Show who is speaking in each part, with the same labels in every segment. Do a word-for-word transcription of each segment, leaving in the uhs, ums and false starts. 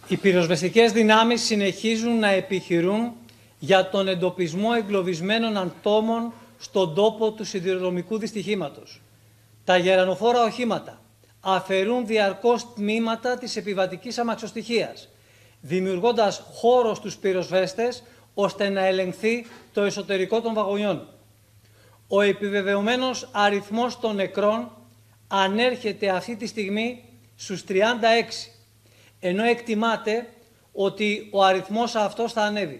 Speaker 1: Οι πυροσβεστικές δυνάμεις συνεχίζουν να επιχειρούν για τον εντοπισμό εγκλωβισμένων ατόμων στον τόπο του σιδηροδρομικού δυστυχήματος. Τα γερανοφόρα οχήματα αφαιρούν διαρκώς τμήματα της επιβατικής αμαξοστοιχείας, δημιουργώντας χώρο στους πυροσβέστες ώστε να ελεγχθεί το εσωτερικό των βαγονιών. Ο επιβεβαιωμένος αριθμός των νεκρών ανέρχεται αυτή τη στιγμή στους τριάντα έξι, ενώ εκτιμάται ότι ο αριθμός αυτός θα ανέβει.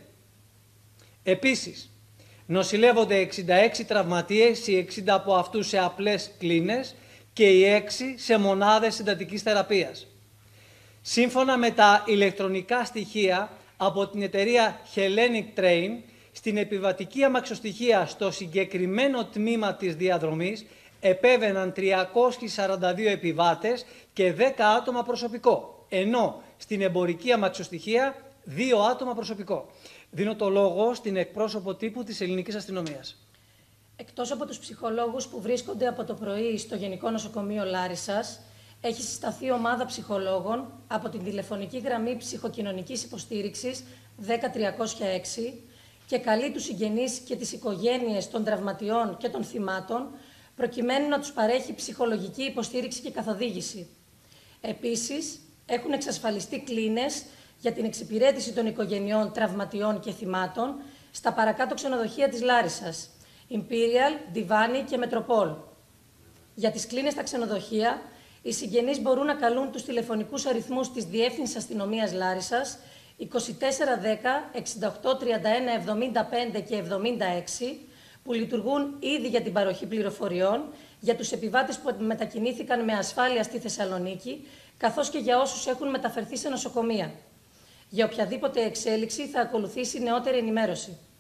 Speaker 1: Επίσης, νοσηλεύονται εξήντα έξι τραυματίες, οι εξήντα από αυτούς σε απλές κλίνες και οι έξι σε μονάδες συντατικής θεραπείας. Σύμφωνα με τα ηλεκτρονικά στοιχεία από την εταιρεία Hellenic Train, στην επιβατική αμαξοστοιχεία στο συγκεκριμένο τμήμα της διαδρομής επέβαιναν τριακόσιοι σαράντα δύο επιβάτες και δέκα άτομα προσωπικό, ενώ στην εμπορική αμαξοστοιχεία δύο άτομα προσωπικό. Δίνω το λόγο στην εκπρόσωπο τύπου της ελληνικής αστυνομίας.
Speaker 2: Εκτός από τους ψυχολόγους που βρίσκονται από το πρωί στο Γενικό Νοσοκομείο Λάρισσας, έχει συσταθεί ομάδα ψυχολόγων από την τηλεφωνική γραμμή ψυχοκοινωνικής υποστήριξης δέκα τριακόσια έξι και καλεί τους συγγενείς και τις οικογένειες των τραυματιών και των θυμάτων προκειμένου να τους παρέχει ψυχολογική υποστήριξη και καθοδήγηση. Επίσης, έχουν εξασφαλιστεί κλίνες για την εξυπηρέτηση των οικογενειών τραυματιών και θυμάτων στα παρακάτω ξενοδοχεία της Λάρισσας, Imperial, Divani και Μετροπόλ. Για τις κλίνες στα ξενοδοχεία, οι συγγενείς μπορούν να καλούν τους τηλεφωνικούς αριθμούς της Διεύθυνσης Αστυνομίας Λάρισσας είκοσι τέσσερα δέκα εξήντα οκτώ τριάντα ένα εβδομήντα πέντε και εβδομήντα έξι, που λειτουργούν ήδη για την παροχή πληροφοριών για τους επιβάτες που μετακινήθηκαν με ασφάλεια στη Θεσσαλονίκη, καθώς και για όσους έχουν μεταφερθεί σε νοσοκομεία. Για οποιαδήποτε εξέλιξη θα ακολουθήσει νεότερη ενημέρωση.